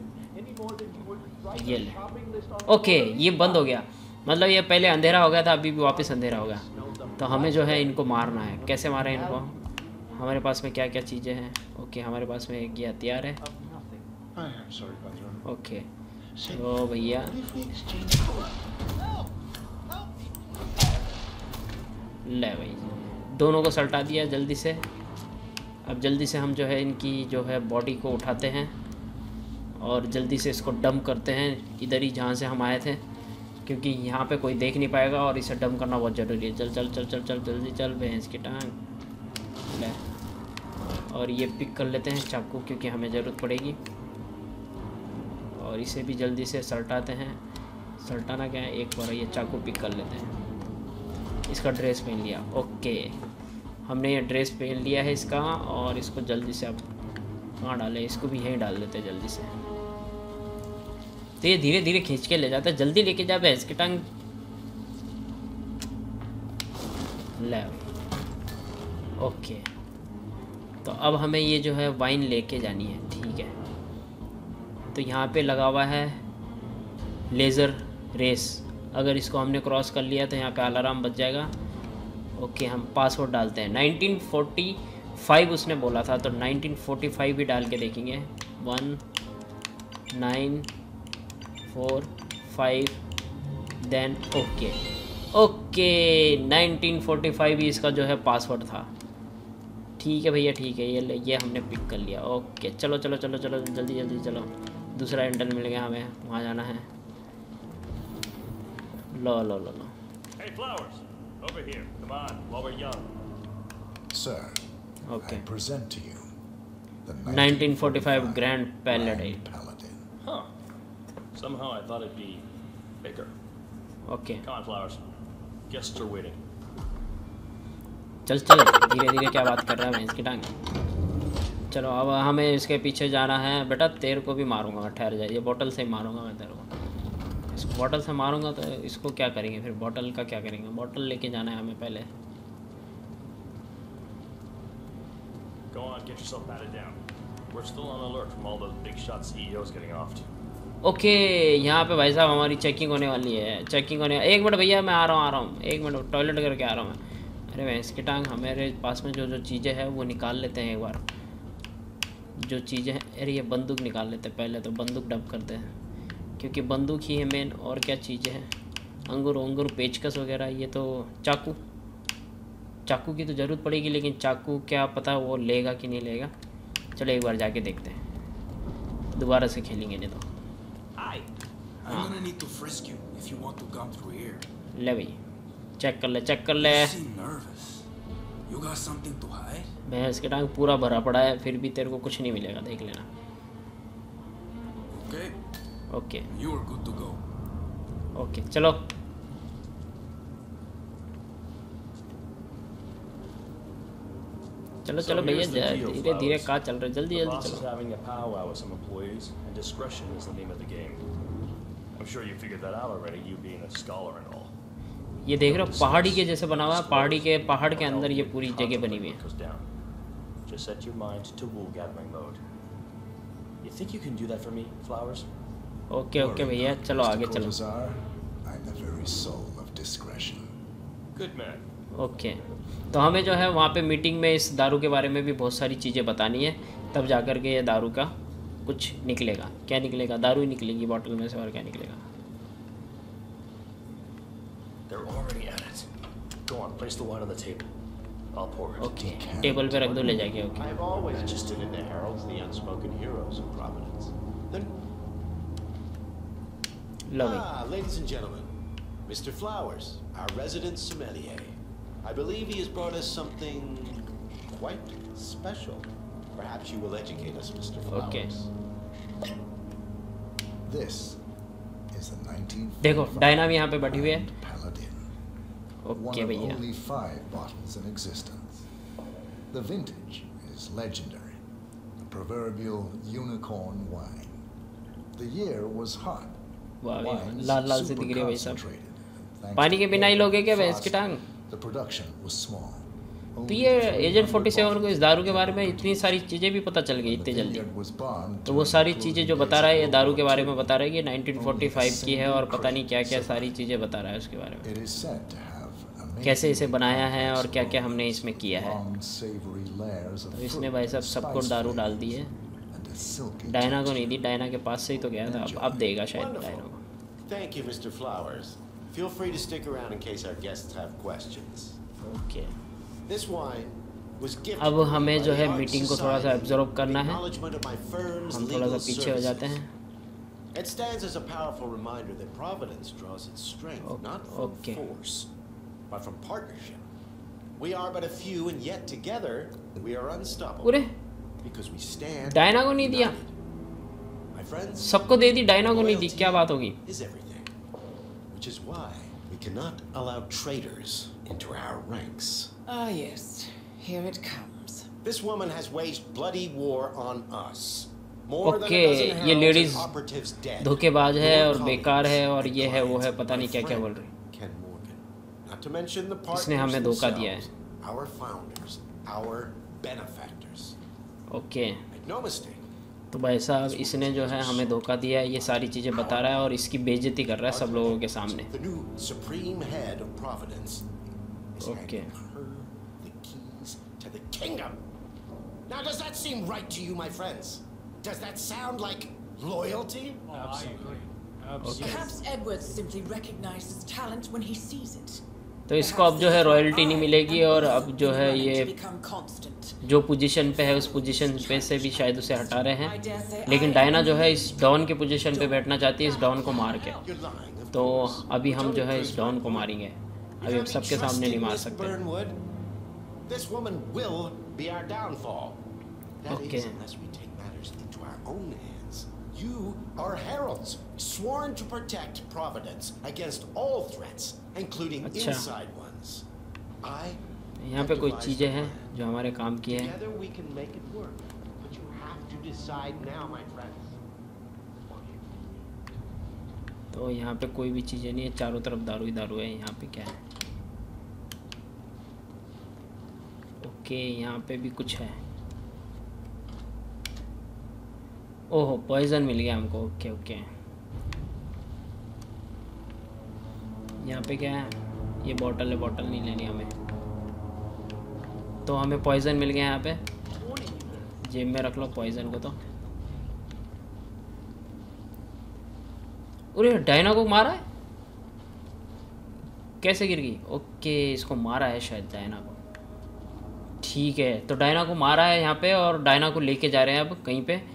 ये ले। ओके, ये बंद हो गया, मतलब ये पहले अंधेरा हो गया था, अभी भी वापस अंधेरा हो गया। तो हमें जो है इनको मारना है। कैसे मारें इनको? हमारे पास में क्या क्या चीज़ें हैं? ओके, हमारे पास में एक ये हथियार है। ओके, तो भैया ले भाई, दोनों को सल्टा दिया जल्दी से। अब जल्दी से हम जो है इनकी जो है बॉडी को उठाते हैं और जल्दी से इसको डंप करते हैं इधर ही जहाँ से हम आए थे, क्योंकि यहाँ पे कोई देख नहीं पाएगा और इसे डंप करना बहुत ज़रूरी है। चल चल चल चल चल जल्दी चल, भैंस की टांग ले। और ये पिक कर लेते हैं चाकू, क्योंकि हमें ज़रूरत पड़ेगी। और इसे भी जल्दी से सल्टाते हैं। सल्टाना क्या है, एक बार ये चाकू पिक कर लेते हैं। इसका ड्रेस पहन लिया। ओके, हमने ये ड्रेस पहन लिया है इसका, और इसको जल्दी से अब कहाँ डालें? इसको भी यहीं डाल देते हैं जल्दी से। तो ये धीरे धीरे खींच के ले जाता है, जल्दी लेके जा भैंस की टांग ले। ओके, तो अब हमें ये जो है वाइन लेके जानी है। ठीक है, तो यहाँ पे लगा हुआ है लेज़र रेस। अगर इसको हमने क्रॉस कर लिया तो यहाँ पे अलार्म बज जाएगा। ओके, हम पासवर्ड डालते हैं। 1945 उसने बोला था, तो 1945 भी डाल के देखेंगे। 1945 देन ओके। ओके, 1945 ही इसका जो है पासवर्ड था। ठीक है भैया, ठीक है, ये हमने पिक कर लिया। ओके, चलो चलो चलो चलो जल्दी जल्दी चलो। दूसरा इंटरन मिल गया हमें, वहाँ जाना है। लो लो लो लो। Hey Flowers, over here. Come on, while we're young. Sir, Okay. I present to you the 1945 Grand Paladin. Paladin. Huh. Somehow I thought it'd be bigger. Okay, Come on, Flowers. Guests are waiting. चल चल, धीरे धीरे क्या बात कर रहा है मैं इसकी टांग। चलो, अब हमें इसके पीछे जाना है। बेटा तेरे को भी मारूंगा मैं, ठहर जाए। ये बोतल से ही मारूंगा मैं तेरे को। इसको बोतल से मारूंगा तो इसको क्या करेंगे फिर? बोतल का क्या करेंगे? बोतल लेके जाना है हमें पहले। Go on, get yourself patted down. We're still on alert from all those big shot CEOs getting offed. Okay, यहाँ पे भाई साहब हमारी चेकिंग होने वाली है। चेकिंग होने, एक मिनट भैया, मैं आ रहा हूँ। एक मिनट, टॉयलेट करके आ रहा हूँ मैं। अरे भैंस की टांग, हमारे पास में जो जो चीज़ें हैं वो निकाल लेते हैं एक बार। जो चीज़ें हैं, अरे ये बंदूक निकाल लेते हैं पहले। तो बंदूक डंप करते हैं, क्योंकि बंदूक ही है मेन। और क्या चीज़ें हैं? अंगूर पेचकस वगैरह। ये तो चाकू की तो ज़रूरत पड़ेगी, लेकिन चाकू क्या पता वो लेगा कि नहीं लेगा। चलो एक बार जाके देखते हैं, दोबारा से खेलेंगे नहीं तो। ले भाई चेक कर ले। भैंस के टांग पूरा भरा पड़ा है, फिर भी तेरे को कुछ नहीं मिलेगा, देख लेना। ओके ओके चलो। चलो चलो भैया, धीरे धीरे कहाँ चल रहे, जल्दी जल्दी चलो। ये देख रहे हो पहाड़ी के जैसे बना हुआ है, पहाड़ के अंदर ये पूरी जगह बनी हुई है। ओके ओके भैया चलो आगे चलो। ओके तो हमें जो है वहाँ पे मीटिंग में इस दारू के बारे में भी बहुत सारी चीज़ें बतानी है, तब जाकर के ये दारू का कुछ निकलेगा। क्या निकलेगा? दारू ही निकलेगी बॉटल में से, और क्या निकलेगा? ओके टेबल पे रख दो, ले जाके। ओके लो भाई। Ladies and gentlemen, Mr. Flowers, our resident sommelier. I believe he has brought us something quite special. Perhaps you will educate us, Mr. Flowers. Okay. This is the 1945 देखो Diana भी यहाँ पे बैठी हुई है। Paladin. ओके भैया। Only 5 bottles in existence. The vintage is legendary. The proverbial unicorn wine. The year was hot. लाल लाल से दिख रही है भाई साहब। पानी के बिना ही लोगे क्या भैंस की टांग? तो ये एजेंट 47 को इस दारू के बारे में इतनी सारी चीज़ें भी पता चल गई इतनी जल्दी। तो वो सारी चीज़ें जो बता रहा है, ये दारू के बारे में बता रहा है कि 1945 की है, और पता नहीं क्या क्या सारी चीज़ें बता रहा है उसके बारे में, कैसे इसे बनाया है और क्या क्या हमने इसमें किया है। तो इसने भाई साहब सबको दारू डाल दी है। डायना को नहीं दी, डायना के पास से ही तो गया था, अब देगा शायद डायना को। Thank you, Mr. Flowers. Feel free to stick around in case our guests have questions. Okay. This wine was gifted. अब हमें जो है मीटिंग को थोड़ा सा एब्जॉर्ब करना है, हम थोड़ा सा पीछे हो जाते हैं। It stands as a powerful reminder that Providence draws its strength not from force, but from partnership. We are but a few, and yet together we are unstoppable. Because we stand. Diana को नहीं दिया, सबको दे दी, Diana को नहीं दी, क्या बात होगी? Which is why we cannot allow traitors into our ranks. Ah yes, here it comes. This woman has waged bloody war on us. More than a Okay, dozen ये heralds ladies and operatives dead. धोखेबाज है और बेकार है और ये है वो है, पता नहीं क्या क्या बोल रही। Ken Morgan. Not to mention the इसने partners हमें धोखा दिया है। themselves, our founders, our benefactors. Okay Make no mistake. तो भाई साहब इसने जो है हमें धोखा दिया है, ये सारी चीज़ें बता रहा है और इसकी बेइज्जती कर रहा है सब लोगों के सामने। The new supreme head of Providence is Okay. handing her the keys to the kingdom. Now, does that seem right to you, my friends? Does that sound like loyalty? Absolutely. Perhaps Edward simply recognizes talent when he sees it. तो इसको अब जो है royalty नहीं मिलेगी, और अब जो है ये जो पोजीशन पे है उस पोजीशन पे से भी शायद उसे हटा रहे हैं। लेकिन डायना जो है इस डॉन के पोजीशन पे बैठना चाहती है, इस डॉन को मार के। तो अभी हम जो है इस डॉन को मारेंगे, अभी हम सबके सामने नहीं मार सकते। This woman will be our downfall. That Okay. is, unless we take matters into our own hands. You are heralds, sworn to protect Providence against all threats, including inside ones. यहाँ पे कोई चीजें हैं जो हमारे काम की है। Together we can make it work, but you have to decide now, my friends. तो यहाँ पे कोई भी चीजें नहीं है, चारों तरफ दारू ही दारू है। यहाँ पे क्या है? ओके यहाँ पे भी कुछ है। ओहो पॉइजन मिल गया हमको। ओके ओके यहाँ पे क्या है? ये बॉटल है, बॉटल नहीं लेनी हमें। तो हमें पॉइजन मिल गया यहाँ पे, जेब में रख लो पॉइजन को। तो अरे डायना को मारा है। कैसे गिर गई? ओके, इसको मारा है शायद डायना को। ठीक है, तो डायना को मारा है यहाँ पे और डायना को लेके जा रहे हैं अब कहीं पे।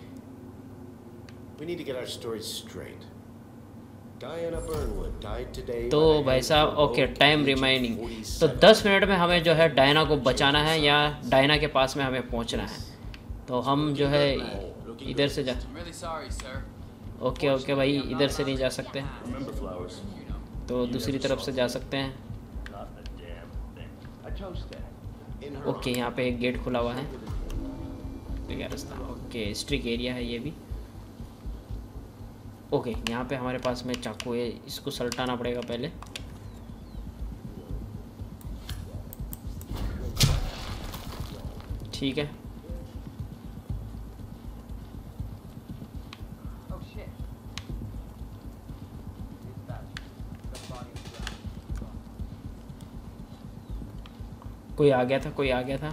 तो भाई साहब ओके, टाइम रिमाइनिंग, तो 10 मिनट में हमें जो है डायना को बचाना है या डायना के पास में हमें पहुंचना है। तो हम जो है इधर से जा, ओके ओके भाई, इधर से नहीं जा सकते, तो दूसरी तरफ से जा सकते हैं। ओके, यहाँ पे एक गेट खुला हुआ है, रास्ता। ओके, स्ट्रिक एरिया है ये भी। ओके, यहाँ पे हमारे पास में चाकू है, इसको सलटाना पड़ेगा पहले। ठीक है, कोई आ गया था, कोई आ गया था।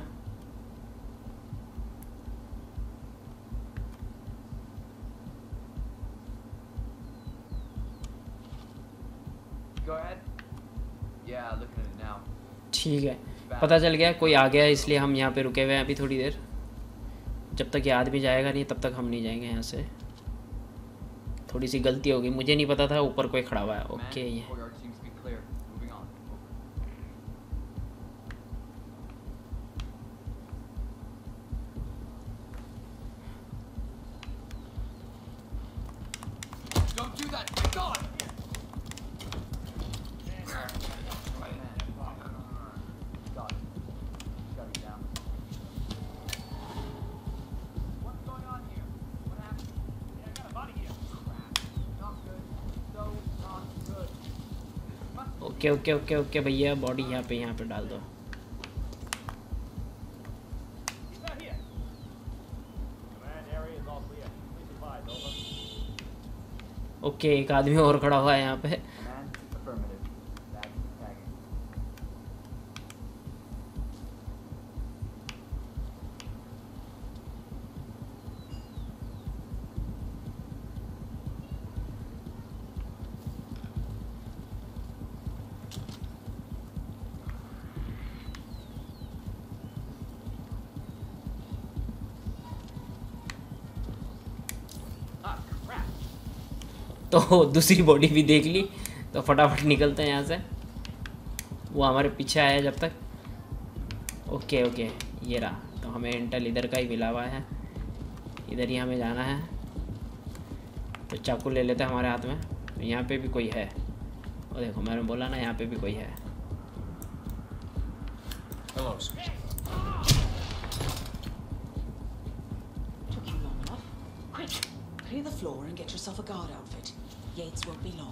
ठीक है, पता चल गया कोई आ गया है, इसलिए हम यहाँ पे रुके हुए हैं अभी थोड़ी देर। जब तक ये आदमी जाएगा नहीं तब तक हम नहीं जाएंगे यहाँ से। थोड़ी सी गलती होगी, मुझे नहीं पता था ऊपर कोई खड़ा हुआ है। Okay, okay okay okay okay भैया, बॉडी यहाँ पे डाल दो। ओके, एक आदमी और खड़ा हुआ है यहाँ पे। तो दूसरी बॉडी भी देख ली, तो फटाफट निकलते हैं यहाँ से। वो हमारे पीछे आया जब तक। ओके ओके, ये रहा। तो हमें इंटेल इधर का ही मिला हुआ है, इधर ही हमें जाना है। तो चाकू ले लेते हैं हमारे हाथ में। तो यहाँ पे भी कोई है, और देखो मैंने बोला ना, यहाँ पे भी कोई है। Clear the floor and get yourself a guard outfit. Yates won't be long.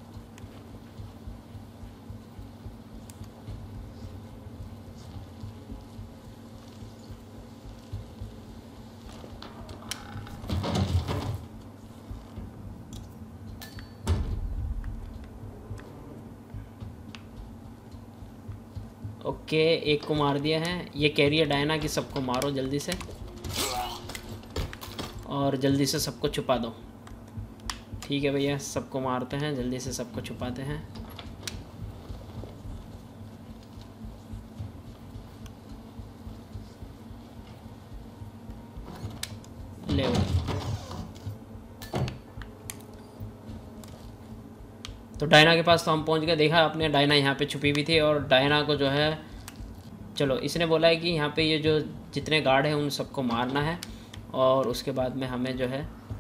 Okay, एक को मार दिया है। ये कह रही है डायना कि सबको मारो जल्दी से, और जल्दी से सबको छुपा दो। ठीक है भैया, सबको मारते हैं, जल्दी से सबको छुपाते हैं। ले तो डायना के पास तो हम पहुंच गए। देखा आपने, डायना यहाँ पे छुपी हुई थी, और डायना को जो है, चलो इसने बोला है कि यहाँ पे ये जो जितने गार्ड हैं उन सबको मारना है, और उसके बाद में हमें जो है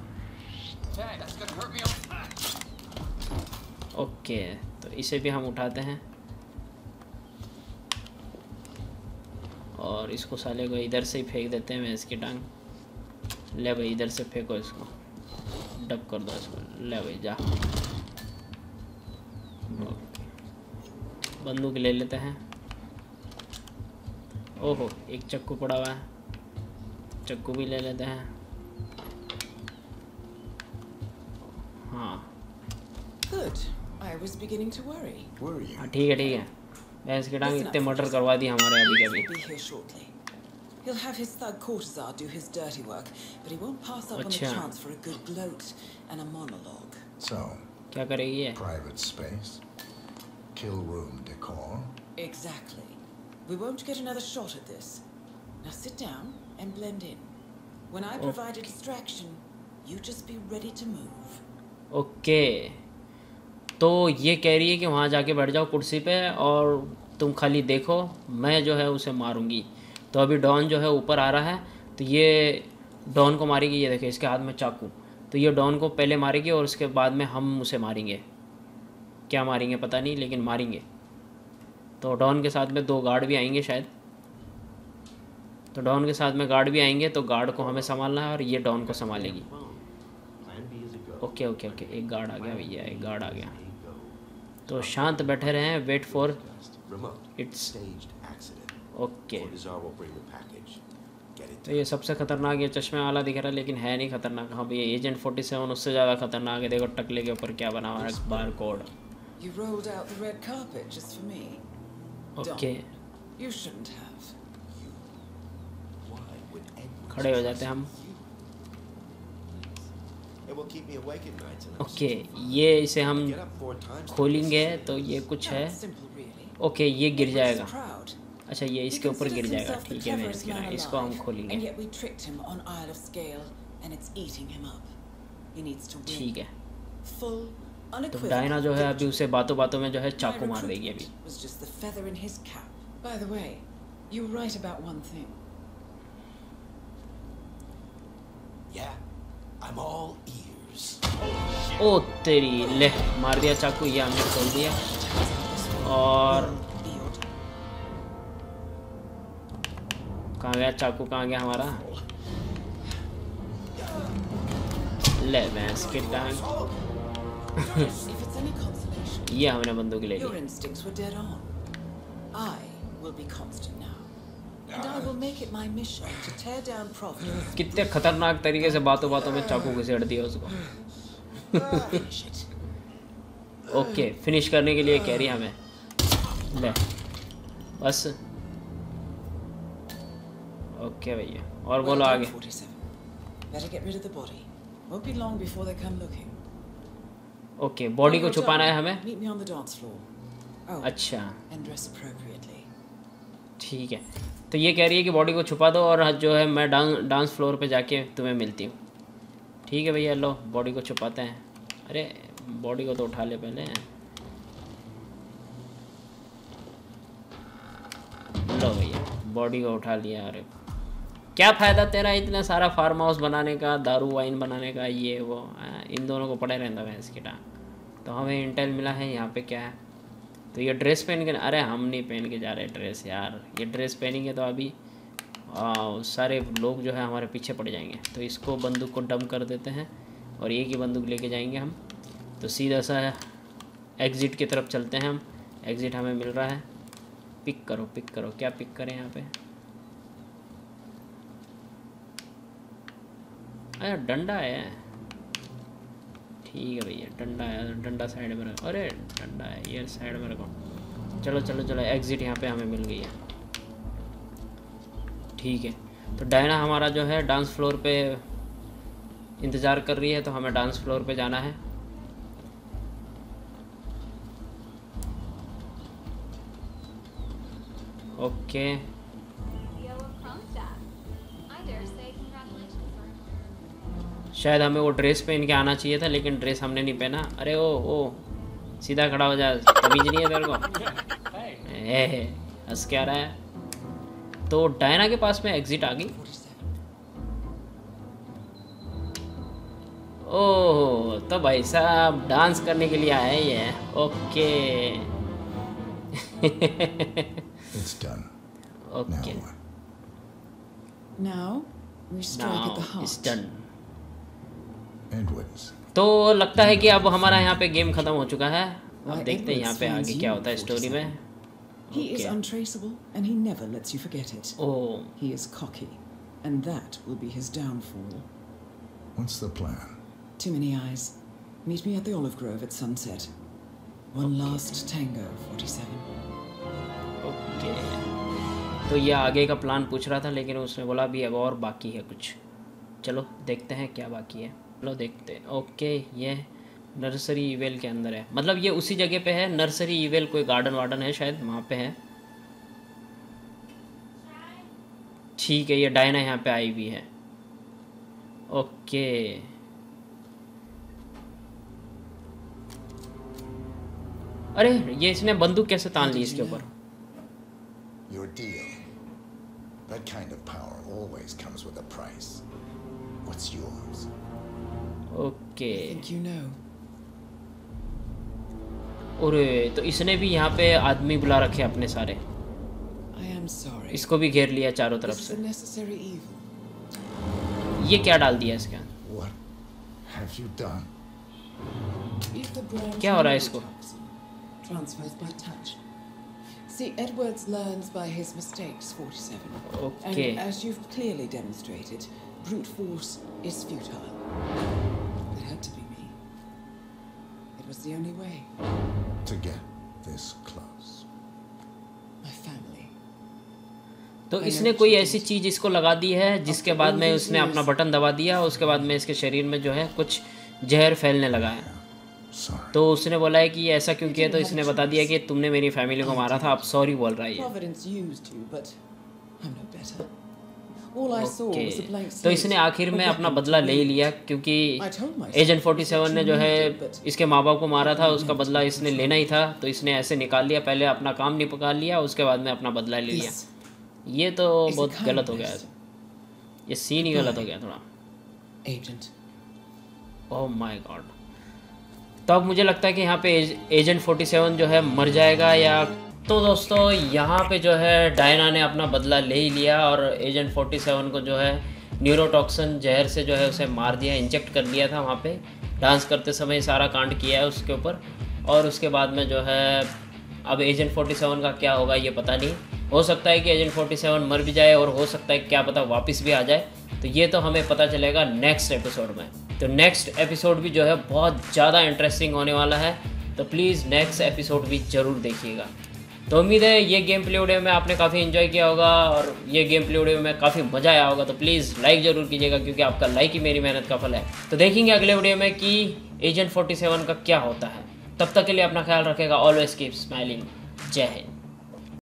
ओके, तो इसे भी हम उठाते हैं, और इसको साले को इधर से ही फेंक देते हैं। मैं इसकी टांग, ले भाई इधर से फेंको इसको, डब कर दो इसको, ले भाई जा। बंदूक ले लेते हैं। ओहो, एक चक्कू पड़ा हुआ है, चक्कू भी ले लेते हैं। हाँ ठीक है ठीक है। मैं इसकी टांग इतने मर्डर करवा दी हमारे अभी के अभी। He'll have his thug Cortazar do his dirty work, but he won't pass up on a chance for a good gloat and a monologue. So, क्या करेगी ये? Private space. kill room decor. Exactly. We won't get another shot at this. Now sit down and blend in. When I provide a distraction, you just be ready to move. Okay. तो ये कह रही है कि वहाँ जाके बैठ जाओ कुर्सी पे और तुम खाली देखो, मैं जो है उसे मारूंगी। तो अभी डॉन जो है ऊपर आ रहा है, तो ये डॉन को मारेगी। ये देखिए इसके हाथ में चाकू, तो ये डॉन को पहले मारेगी और उसके बाद में हम उसे मारेंगे। क्या मारेंगे पता नहीं, लेकिन मारेंगे। तो डॉन के साथ में 2 गार्ड भी आएंगे शायद। तो डॉन के साथ में गार्ड भी आएंगे, तो गार्ड को हमें संभालना है और ये डॉन को संभालेगी। ओके ओके ओके, एक गार्ड आ गया भैया, एक गार्ड आ गया। तो शांत बैठे रहें, वेट फॉर इट्स ओके। तो ये सबसे खतरनाक, ये चश्मे वाला दिख रहा है लेकिन है नहीं खतरनाक। हाँ भैया, एजेंट 47 उससे ज़्यादा खतरनाक है। देखो टकले के ऊपर क्या बना हुआ है, barcode. You rolled out the red carpet just for me. Okay. You shouldn't have. खड़े हो जाते हैं हम। ओके, ये इसे हम खोलेंगे तो ये कुछ है। ओके, ये गिर जाएगा। अच्छा, ये इसके ऊपर गिर जाएगा। ठीक है, मैं इसको हम खोलेंगे। ठीक है, तो डायना जो है अभी उसे बातों बातों में जो है चाकू मार देगी अभी। ओ तेरी ले, मार दिया चाकू, ये हमने खोल दिया। और कहाँ गया चाकू, कहाँ गया हमारा? ले भैंस के टांग। ये हमने बंदूक ले ली। कितने खतरनाक तरीके से बातों बातों में चाकू घुसेड़ दिया उसको। ओके, फिनिश करने के लिए कह रही हमें। ले बस। ओके भैया, और बोलो आगे। ओके, बॉडी को छुपाना है हमें। अच्छा, ठीक है। तो ये कह रही है कि बॉडी को छुपा दो और जो है मैं डांस फ्लोर पे जाके तुम्हें मिलती हूँ। ठीक है भैया, लो बॉडी को छुपाते हैं। अरे बॉडी को तो उठा ले पहले। लो भैया, बॉडी को उठा लिया। अरे क्या फ़ायदा तेरा इतना सारा फार्म हाउस बनाने का, दारू वाइन बनाने का, ये वो। इन दोनों को पड़े रहता है इसकी टांग। तो हमें इंटेल मिला है। यहाँ पे क्या है? तो ये ड्रेस पहन के, अरे हम नहीं पहन के जा रहे ड्रेस यार। ये ड्रेस पहनेंगे तो अभी सारे लोग जो है हमारे पीछे पड़ जाएंगे। तो इसको बंदूक को डंप कर देते हैं और एक ही बंदूक लेके जाएंगे हम। तो सीधा सा एग्ज़िट की तरफ चलते हैं हम। एग्ज़िट हमें मिल रहा है। पिक करो, पिक करो। क्या पिक करें यहाँ पे? अरे डंडा है। ठीक है भैया, डंडा है। डंडा साइड में रखो। अरे डंडा है, ये साइड में रखो। चलो चलो चलो, एग्ज़िट यहाँ पे हमें मिल गई है। ठीक है, तो डायना हमारा जो है डांस फ्लोर पे इंतज़ार कर रही है। तो हमें डांस फ्लोर पे जाना है। ओके, शायद हमें वो ड्रेस पहन के आना चाहिए था, लेकिन ड्रेस हमने नहीं पहना। अरे ओ सीधा खड़ा हो जा, तमीज नहीं है तेरे को? हंस क्या रहा है? तो डायना के पास में एग्जिट आ गई। ओह, तो भाई साहब डांस करने के लिए आया ही है। Okay. It's done. Okay. Now we strike at the heart. It's done. Edwards. तो लगता है कि अब हमारा यहाँ पे गेम खत्म हो चुका है। अब देखते हैं यहाँ पे आगे क्या होता है स्टोरी में। He is untraceable and he never lets you forget it. Oh. He is cocky and that will be his downfall. What's the plan? Too many eyes. Meet me at the Olive Grove at sunset. One last tango, 47. Okay, तो ये आगे का plan पूछ रहा था, लेकिन उसने बोला अभी अब और बाकी है कुछ। चलो देखते हैं क्या बाकी है। चलो देखते हैं। ओके, ये नर्सरी इवेल के अंदर है, मतलब ये उसी जगह पे है। नर्सरी इवेल कोई गार्डन वार्डन है शायद, वहाँ पे है। ठीक है, ये डायना यहाँ पे आई हुई है। ओके, अरे ये इसने बंदूक कैसे तान ली इसके ऊपर? Your deal. That kind of power always comes with a price. What's yours? Okay, I think you know. अरे तो इसने भी यहाँ पे आदमी बुला रखे अपने सारे। I am sorry. इसको भी घेर लिया चारों तरफ This is से। a necessary evil. ये क्या डाल दिया इसके अंदर? What have you done? If the brand क्या हो रहा है इसको? transfers by touch. See, Edwards learns by his mistakes, 47. Okay. And as you've clearly demonstrated, brute force is futile. It had to be me. It was the only way. To get this close. My family. तो इसने कोई ऐसी चीज़ इसको लगा दी है जिसके बाद में उसने अपना बटन दबा दिया, उसके बाद में इसके शरीर में जो है कुछ जहर फैलने लगा है। तो उसने बोला है कि ऐसा क्यों किया, तो इसने बता दिया कि तुमने मेरी फैमिली को मारा था, आप सॉरी बोल रहा है। ओके, तो इसने आखिर में अपना बदला ले लिया, क्योंकि एजेंट 47 ने जो है इसके माँ बाप को मारा था, उसका बदला इसने लेना ही था। तो इसने ऐसे निकाल लिया, पहले अपना काम निकाल लिया, उसके बाद में अपना बदला ले लिया। ये तो बहुत गलत हो गया, ये सीन ही गलत हो गया थोड़ा। Oh my god. तो अब मुझे लगता है कि यहाँ पे एजेंट 47 जो है मर जाएगा या। तो दोस्तों यहाँ पे जो है डायना ने अपना बदला ले ही लिया और एजेंट 47 को जो है न्यूरोटॉक्सिन जहर से जो है उसे मार दिया, इंजेक्ट कर लिया था वहाँ पे। डांस करते समय सारा कांड किया है उसके ऊपर। और उसके बाद में जो है अब एजेंट 47 का क्या होगा ये पता नहीं। हो सकता है कि एजेंट 47 मर भी जाए और हो सकता है क्या पता वापस भी आ जाए। तो ये तो हमें पता चलेगा नेक्स्ट एपिसोड में। तो नेक्स्ट एपिसोड भी जो है बहुत ज़्यादा इंटरेस्टिंग होने वाला है, तो प्लीज़ नेक्स्ट एपिसोड भी ज़रूर देखिएगा। तो उम्मीद है ये गेम प्ले वीडियो में आपने काफ़ी एंजॉय किया होगा और ये गेम प्ले वीडियो में काफ़ी मज़ा आया होगा। तो प्लीज़ लाइक ज़रूर कीजिएगा, क्योंकि आपका लाइक ही मेरी मेहनत का फल है। तो देखेंगे अगले वीडियो में कि एजेंट 47 का क्या होता है। तब तक के लिए अपना ख्याल रखेगा। Always keep smiling. Jai Hind.